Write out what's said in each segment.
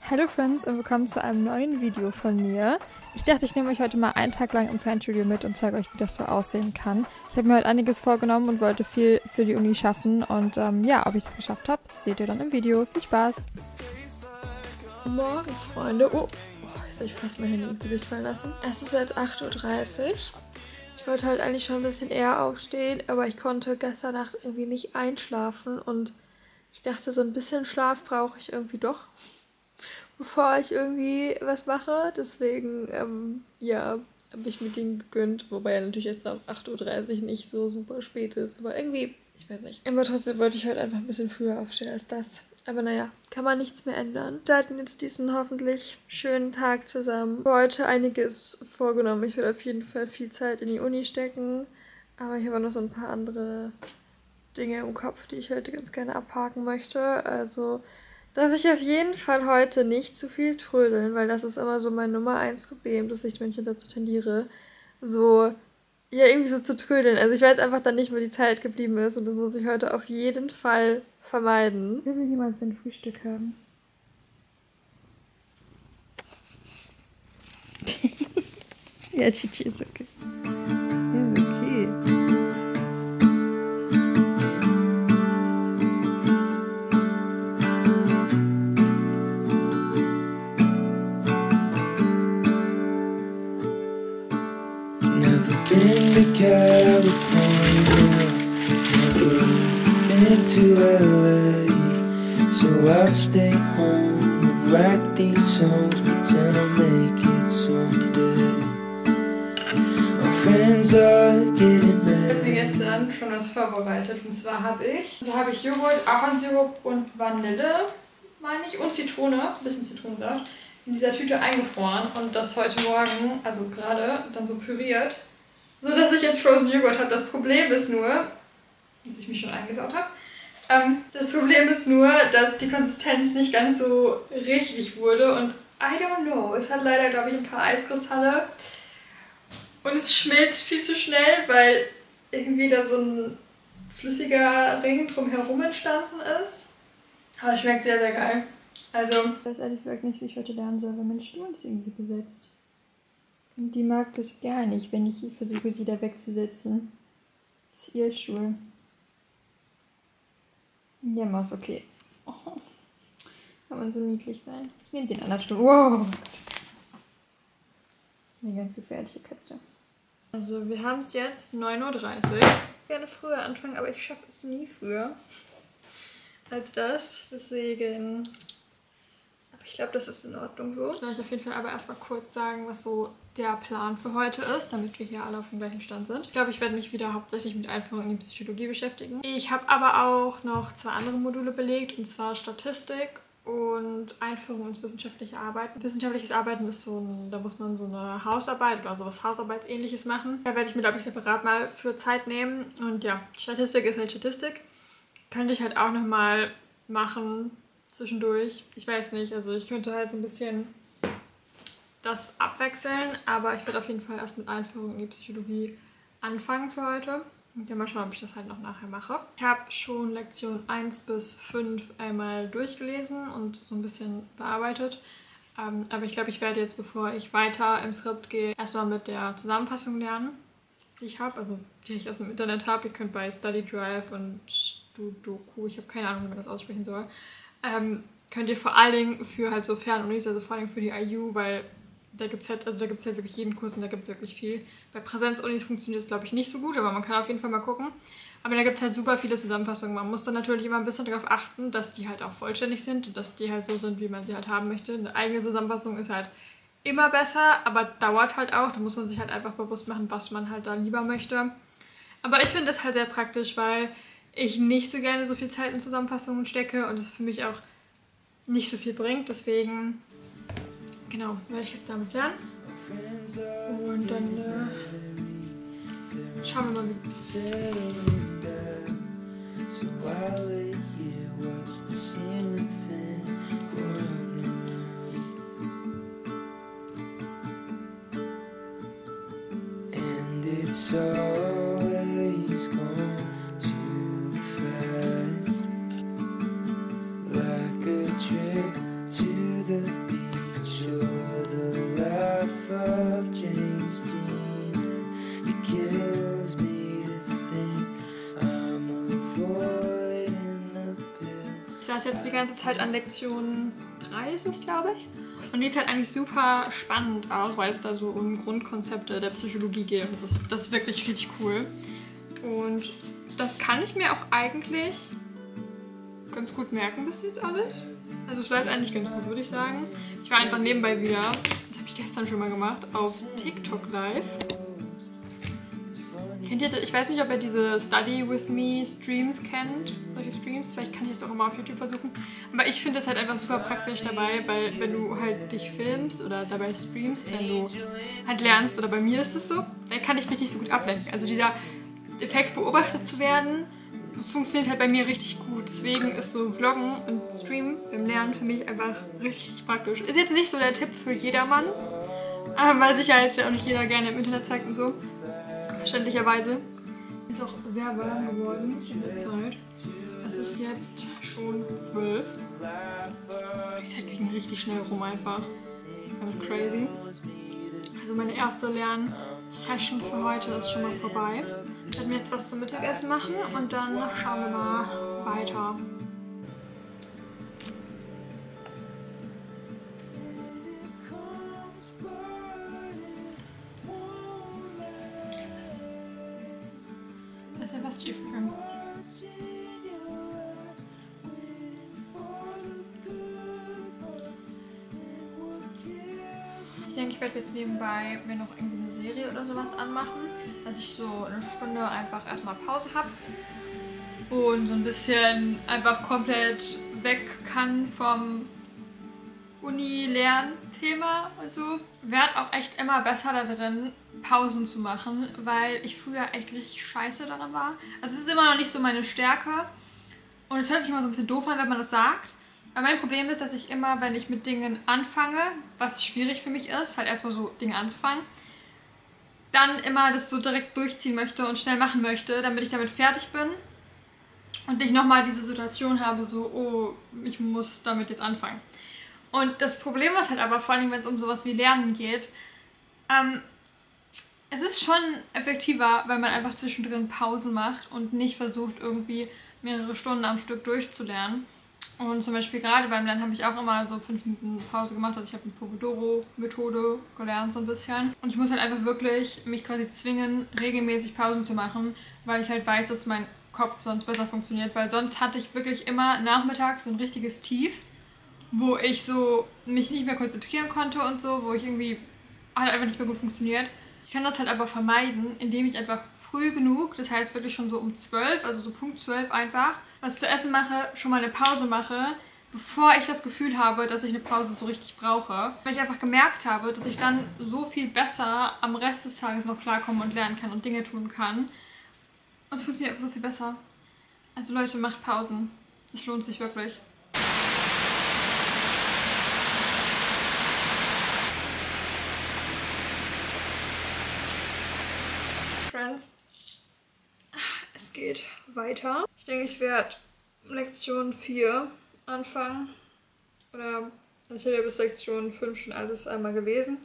Hallo Friends und willkommen zu einem neuen Video von mir. Ich dachte, ich nehme euch heute mal einen Tag lang im Fernstudio mit und zeige euch, wie das so aussehen kann. Ich habe mir heute einiges vorgenommen und wollte viel für die Uni schaffen und ja, ob ich es geschafft habe, seht ihr dann im Video. Viel Spaß! Guten Morgen, Freunde. Oh, jetzt habe ich fast mein Handy ins Gesicht fallen lassen. Es ist jetzt 8:30 Uhr. Ich wollte halt eigentlich schon ein bisschen eher aufstehen, aber ich konnte gestern Nacht irgendwie nicht einschlafen und ich dachte, so ein bisschen Schlaf brauche ich irgendwie doch, bevor ich irgendwie was mache. Deswegen, ja, habe ich mir den gegönnt. Wobei ja natürlich jetzt auf 8:30 Uhr nicht so super spät ist. Aber irgendwie, ich weiß nicht. Aber trotzdem wollte ich heute einfach ein bisschen früher aufstehen als das. Aber naja, kann man nichts mehr ändern. Wir starten jetzt diesen hoffentlich schönen Tag zusammen. Für heute einiges vorgenommen. Ich will auf jeden Fall viel Zeit in die Uni stecken. Aber ich habe auch noch so ein paar andere Dinge im Kopf, die ich heute ganz gerne abhaken möchte. Also darf ich auf jeden Fall heute nicht zu viel trödeln, weil das ist immer so mein Nummer 1 Problem, dass ich manchmal dazu tendiere, so, ja, irgendwie so zu trödeln. Also ich weiß einfach dann nicht, wo die Zeit geblieben ist und das muss ich heute auf jeden Fall vermeiden. Will jemand sein Frühstück haben? Ja, Chichi ist okay. Ist okay. Been to California, never been to LA, so I'll stay home and write these songs, pretend I'll make it someday. My friends are getting Ich habe mir married. gestern schon was vorbereitet und zwar habe ich Joghurt, Ahornsirup und Vanille, meine ich, und Zitrone, ein bisschen Zitronensaft, in dieser Tüte eingefroren und das heute Morgen, also gerade, dann so püriert, so dass ich jetzt Frozen Joghurt habe. Das Problem ist nur, dass ich mich schon eingesaut habe. Das Problem ist nur, dass die Konsistenz nicht ganz so richtig wurde und I don't know. Es hat leider, glaube ich, ein paar Eiskristalle und es schmilzt viel zu schnell, weil irgendwie da so ein flüssiger Ring drumherum entstanden ist. Aber es schmeckt sehr, sehr geil. Also, ich weiß ehrlich gesagt nicht, wie ich heute lernen soll, weil mein Stuhl ist irgendwie besetzt. Und die mag das gar nicht, wenn ich versuche, sie da wegzusetzen. Das ist ihr Stuhl. Ja, Maus, okay. Oh, kann man so niedlich sein. Ich nehme den anderen Stuhl. Wow. Eine ganz gefährliche Katze. Also, wir haben es jetzt 9:30 Uhr. Ich gerne früher anfangen, aber ich schaffe es nie früher als das. Deswegen. Aber ich glaube, das ist in Ordnung so. Ich will euch auf jeden Fall aber erstmal kurz sagen, was so der Plan für heute ist, damit wir hier alle auf dem gleichen Stand sind. Ich glaube, ich werde mich wieder hauptsächlich mit Einführung in die Psychologie beschäftigen. Ich habe aber auch noch 2 andere Module belegt, und zwar Statistik und Einführung ins wissenschaftliche Arbeiten. Wissenschaftliches Arbeiten ist so ein, da muss man so eine Hausarbeit oder sowas Hausarbeitsähnliches machen. Da werde ich mir, glaube ich, separat mal für Zeit nehmen. Und ja, Statistik ist halt Statistik. Könnte ich halt auch nochmal machen zwischendurch. Ich weiß nicht, also ich könnte halt so ein bisschen das abwechseln, aber ich werde auf jeden Fall erst mit Einführung in die Psychologie anfangen für heute. Und dann mal schauen, ob ich das halt noch nachher mache. Ich habe schon Lektion 1 bis 5 einmal durchgelesen und so ein bisschen bearbeitet. Aber ich glaube, ich werde jetzt, bevor ich weiter im Skript gehe, erstmal mit der Zusammenfassung lernen, die ich habe, also die ich aus dem Internet habe. Ihr könnt bei Study Drive und Studoku, ich habe keine Ahnung, wie man das aussprechen soll, könnt ihr vor allen Dingen für halt so Fernunis, also vor allem für die IU, weil da gibt es halt, wirklich jeden Kurs und da gibt es wirklich viel. Bei Präsenzunis funktioniert das, glaube ich, nicht so gut, aber man kann auf jeden Fall mal gucken. Aber da gibt es halt super viele Zusammenfassungen. Man muss dann natürlich immer ein bisschen darauf achten, dass die halt auch vollständig sind und dass die halt so sind, wie man sie halt haben möchte. Eine eigene Zusammenfassung ist halt immer besser, aber dauert halt auch. Da muss man sich halt einfach bewusst machen, was man halt da lieber möchte. Aber ich finde das halt sehr praktisch, weil ich nicht so gerne so viel Zeit in Zusammenfassungen stecke und es für mich auch nicht so viel bringt. Deswegen, genau, werde ich jetzt damit lernen. Und dann schauen wir mal, wie So I lay here, watch the ceiling fan go round and round. And it's always gone too fast, like a trip to the saß jetzt die ganze Zeit an Lektion 3, ist es, glaube ich. Und die ist halt eigentlich super spannend auch, weil es da so um Grundkonzepte der Psychologie geht. Und das ist wirklich richtig cool. Und das kann ich mir auch eigentlich ganz gut merken bis jetzt alles. Also es läuft eigentlich ganz gut, würde ich sagen. Ich war einfach nebenbei wieder, das habe ich gestern schon mal gemacht, auf TikTok live. Kennt ihr das? Ich weiß nicht, ob ihr diese Study With Me Streams kennt. Solche Streams, vielleicht kann ich das auch immer auf YouTube versuchen. Aber ich finde das halt einfach super praktisch dabei, weil wenn du halt dich filmst oder dabei streamst, wenn du halt lernst, oder bei mir ist es so, dann kann ich mich nicht so gut ablenken. Also dieser Effekt, beobachtet zu werden, funktioniert halt bei mir richtig gut. Deswegen ist so Vloggen und Streamen beim Lernen für mich einfach richtig praktisch. Ist jetzt nicht so der Tipp für jedermann, weil sich halt auch nicht jeder gerne im Internet zeigt und so. Verständlicherweise. Ist auch sehr warm geworden in der Zeit. Es ist jetzt schon 12. Die Zeit ging richtig schnell rum einfach. Ganz crazy. Also meine erste Lernsession für heute ist schon mal vorbei. Ich werde mir jetzt was zum Mittagessen machen und dann schauen wir mal weiter. Das ist ja fast schief gegangen. Ich denke, ich werde jetzt nebenbei mir noch irgendwie eine Serie oder sowas anmachen, dass ich so eine Stunde einfach erstmal Pause habe und so ein bisschen einfach komplett weg kann vom Uni-Lernthema und so. Werd auch echt immer besser da drin, Pausen zu machen, weil ich früher echt richtig scheiße daran war. Also es ist immer noch nicht so meine Stärke und es hört sich immer so ein bisschen doof an, wenn man das sagt. Aber mein Problem ist, dass ich immer, wenn ich mit Dingen anfange, was schwierig für mich ist, halt erstmal so Dinge anzufangen, dann immer das so direkt durchziehen möchte und schnell machen möchte, damit ich damit fertig bin und nicht nochmal diese Situation habe, so, oh, ich muss damit jetzt anfangen. Und das Problem ist halt aber, vor allem wenn es um sowas wie Lernen geht, es ist schon effektiver, wenn man einfach zwischendrin Pausen macht und nicht versucht, irgendwie mehrere Stunden am Stück durchzulernen. Und zum Beispiel gerade beim Lernen habe ich auch immer so 5 Minuten Pause gemacht. Also ich habe eine Pomodoro-Methode gelernt so ein bisschen. Und ich muss halt einfach wirklich mich quasi zwingen, regelmäßig Pausen zu machen, weil ich halt weiß, dass mein Kopf sonst besser funktioniert. Weil sonst hatte ich wirklich immer nachmittags so ein richtiges Tief, wo ich so mich nicht mehr konzentrieren konnte und so, wo ich irgendwie halt einfach nicht mehr gut funktioniert. Ich kann das halt aber vermeiden, indem ich einfach früh genug, das heißt wirklich schon so um 12, also so Punkt 12 einfach, was zu essen mache, schon mal eine Pause mache, bevor ich das Gefühl habe, dass ich eine Pause so richtig brauche. Weil ich einfach gemerkt habe, dass ich dann so viel besser am Rest des Tages noch klarkommen und lernen kann und Dinge tun kann. Und es funktioniert einfach so viel besser. Also Leute, macht Pausen. Es lohnt sich wirklich. Friends, es geht weiter. Ich denke, ich werde Lektion 4 anfangen. Oder ich habe ja bis Lektion 5 schon alles einmal gelesen.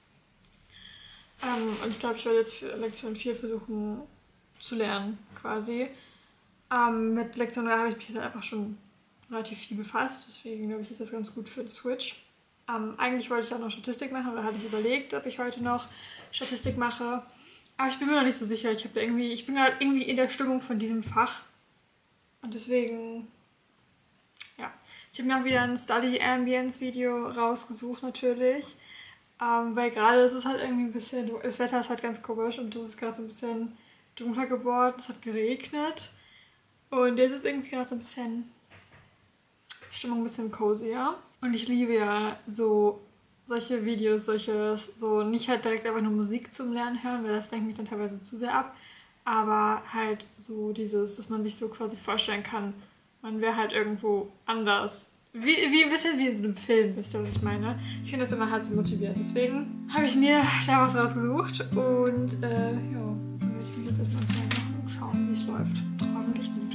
Und ich glaube, ich werde jetzt für Lektion 4 versuchen zu lernen, quasi. Mit Lektion 3 habe ich mich jetzt einfach schon relativ viel befasst. Deswegen glaube ich, ist das ganz gut für den Switch. Eigentlich wollte ich auch noch Statistik machen, oder hatte ich überlegt, ob ich heute noch Statistik mache. Aber ich bin mir noch nicht so sicher. Ich bin gerade irgendwie in der Stimmung von diesem Fach. Und deswegen, ja. Ich habe mir auch wieder ein Study Ambience Video rausgesucht natürlich. Weil gerade ist es halt irgendwie ein bisschen, das Wetter ist halt ganz komisch und es ist gerade so ein bisschen dunkler geworden. Es hat geregnet. Und jetzt ist irgendwie gerade so ein bisschen Stimmung ein bisschen cozier. Und ich liebe ja so solche Videos, so nicht halt direkt einfach nur Musik zum Lernen hören, weil das lenkt mich dann teilweise zu sehr ab, aber halt so dieses, dass man sich so quasi vorstellen kann, man wäre halt irgendwo anders. Wie ein bisschen wie in so einem Film, wisst ihr, was ich meine? Ich finde das immer halt so motivierend. Deswegen habe ich mir da was rausgesucht und ja, dann werde ich mich jetzt erstmal machen und schauen, wie es läuft. Hoffentlich gut.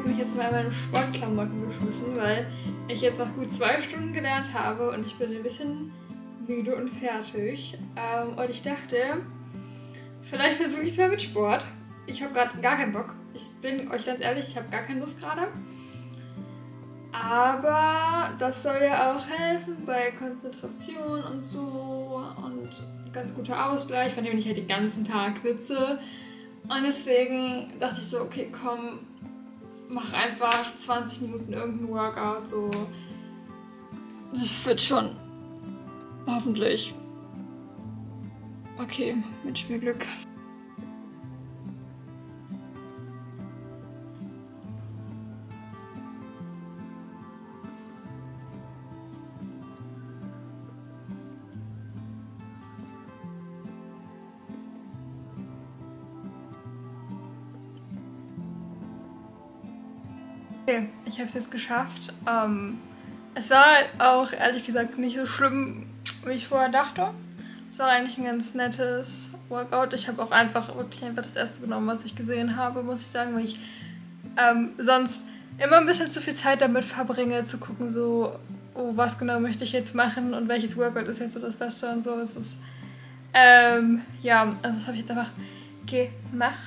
mich jetzt mal in meine Sportklamotten geschmissen, weil ich jetzt noch gut 2 Stunden gelernt habe und ich bin ein bisschen müde und fertig. Und ich dachte, vielleicht versuche ich es mal mit Sport. Ich habe gerade gar keinen Bock. Ich bin euch ganz ehrlich, ich habe gar keine Lust gerade. Aber das soll ja auch helfen bei Konzentration und so und ganz guter Ausgleich, von dem ich halt den ganzen Tag sitze. Und deswegen dachte ich so, okay, komm, mach einfach 20 Minuten irgendein Workout, so. Das wird schon. Hoffentlich. Okay, wünsch mir Glück. Okay, ich habe es jetzt geschafft. Es war auch ehrlich gesagt nicht so schlimm, wie ich vorher dachte. Es war eigentlich ein ganz nettes Workout. Ich habe auch wirklich einfach das erste genommen, was ich gesehen habe, muss ich sagen, weil ich sonst immer ein bisschen zu viel Zeit damit verbringe, zu gucken, so, oh, was genau möchte ich jetzt machen und welches Workout ist jetzt so das Beste und so. Es ist, ja, also das habe ich jetzt einfach gemacht.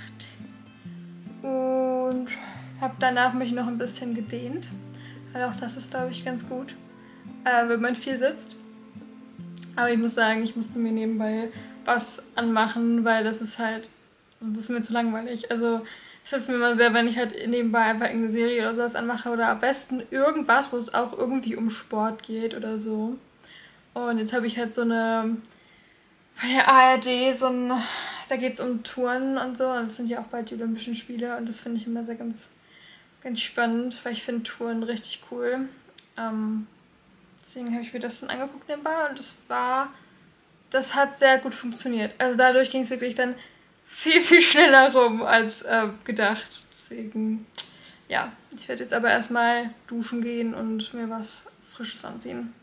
Und habe danach mich noch ein bisschen gedehnt. Weil auch das ist, glaube ich, ganz gut, wenn man viel sitzt. Aber ich muss sagen, ich musste mir nebenbei was anmachen, weil das ist halt, das ist mir zu langweilig. Also es hilft mir immer sehr, wenn ich halt nebenbei einfach irgendeine Serie oder sowas anmache oder am besten irgendwas, wo es auch irgendwie um Sport geht oder so. Und jetzt habe ich halt so eine, von der ARD, da geht es um Touren und so. Und das sind ja auch bald die Olympischen Spiele und das finde ich immer sehr ganz spannend, weil ich finde Touren richtig cool. Deswegen habe ich mir das dann angeguckt nebenbei und das hat sehr gut funktioniert. Also dadurch ging es wirklich dann viel schneller rum als gedacht. Deswegen, ja, ich werde jetzt aber erstmal duschen gehen und mir was Frisches anziehen.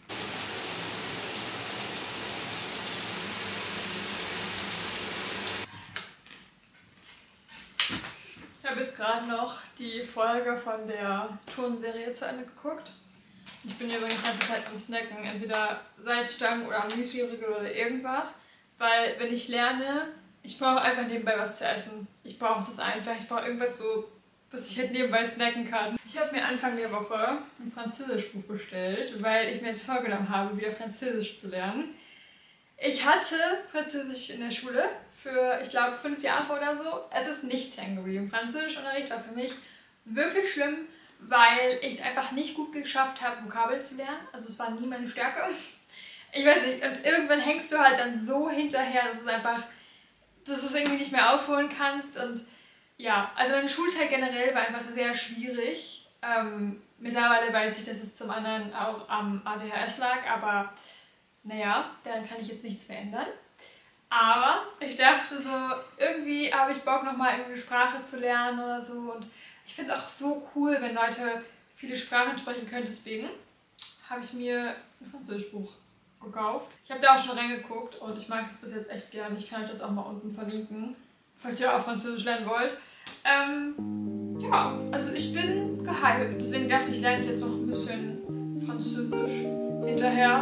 Ich habe jetzt gerade noch die Folge von der Turnserie zu Ende geguckt. Ich bin übrigens die ganze Zeit am Snacken, entweder Salzstangen oder am Müsli-Riegel oder irgendwas. Weil wenn ich lerne, ich brauche einfach nebenbei was zu essen. Ich brauche das einfach. Ich brauche irgendwas so, was ich halt nebenbei snacken kann. Ich habe mir Anfang der Woche ein Französischbuch bestellt, weil ich mir jetzt vorgenommen habe, wieder Französisch zu lernen. Ich hatte Französisch in der Schule für, ich glaube, 5 Jahre oder so. Es ist nichts hängen geblieben. Französischunterricht war für mich wirklich schlimm, weil ich es einfach nicht gut geschafft habe, Vokabeln zu lernen. Also es war nie meine Stärke. Ich weiß nicht, und irgendwann hängst du halt dann so hinterher, dass du es irgendwie nicht mehr aufholen kannst. Und ja, also meine Schulzeit generell war einfach sehr schwierig. Mittlerweile weiß ich, dass es zum anderen auch am ADHS lag, aber naja, daran kann ich jetzt nichts mehr ändern. Aber ich dachte so, irgendwie habe ich Bock, nochmal irgendeine Sprache zu lernen oder so. Und ich finde es auch so cool, wenn Leute viele Sprachen sprechen können. Deswegen habe ich mir ein Französischbuch gekauft. Ich habe da auch schon reingeguckt und ich mag das bis jetzt echt gerne. Ich kann euch das auch mal unten verlinken, falls ihr auch Französisch lernen wollt. Ja, also ich bin gehypt. Deswegen dachte ich, lerne ich jetzt noch ein bisschen Französisch hinterher.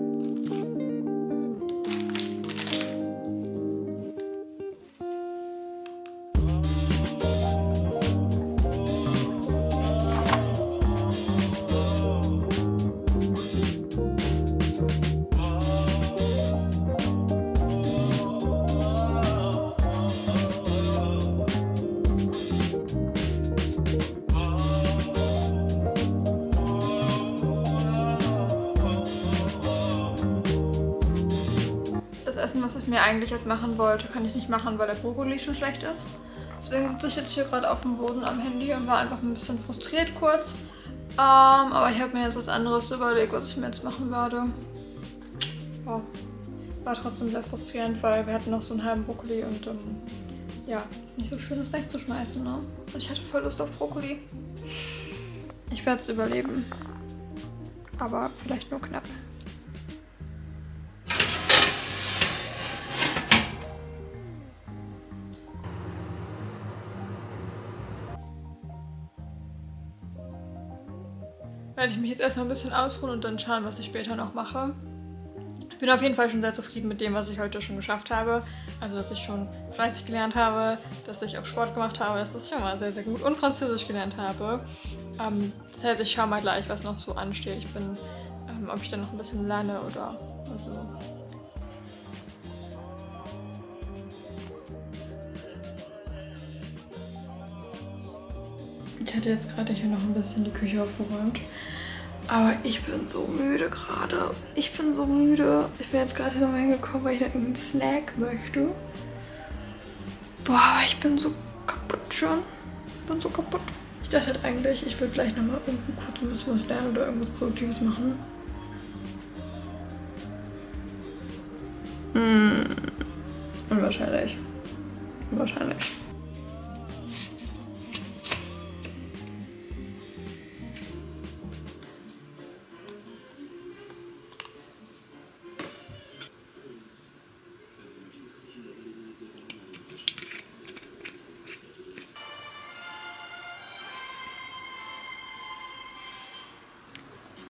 Essen, was ich mir eigentlich jetzt machen wollte, kann ich nicht machen, weil der Brokkoli schon schlecht ist. Deswegen sitze ich jetzt hier gerade auf dem Boden am Handy und war einfach ein bisschen frustriert kurz. Aber ich habe mir jetzt was anderes überlegt, was ich mir jetzt machen werde. Ja, war trotzdem sehr frustrierend, weil wir hatten noch so einen halben Brokkoli und ja, ist nicht so schön, das wegzuschmeißen, ne? Und ich hatte voll Lust auf Brokkoli. Ich werde es überleben. Aber vielleicht nur knapp. werde ich mich jetzt erstmal ein bisschen ausruhen und dann schauen, was ich später noch mache. Ich bin auf jeden Fall schon sehr zufrieden mit dem, was ich heute schon geschafft habe. Also, dass ich schon fleißig gelernt habe, dass ich auch Sport gemacht habe, das ist schon mal sehr, sehr gut. Und Französisch gelernt habe. Das heißt, ich schaue mal gleich, was noch so ansteht. Ich bin, ob ich dann noch ein bisschen lerne oder so. Ich hatte jetzt gerade hier noch ein bisschen die Küche aufgeräumt. Aber ich bin so müde gerade. Ich bin so müde. Ich bin jetzt gerade hier reingekommen, weil ich noch irgendeinen Snack möchte. Boah, aber ich bin so kaputt schon. Ich bin so kaputt. Ich dachte halt eigentlich, ich will gleich nochmal irgendwie kurz ein bisschen was lernen oder irgendwas Produktives machen. Unwahrscheinlich. Unwahrscheinlich.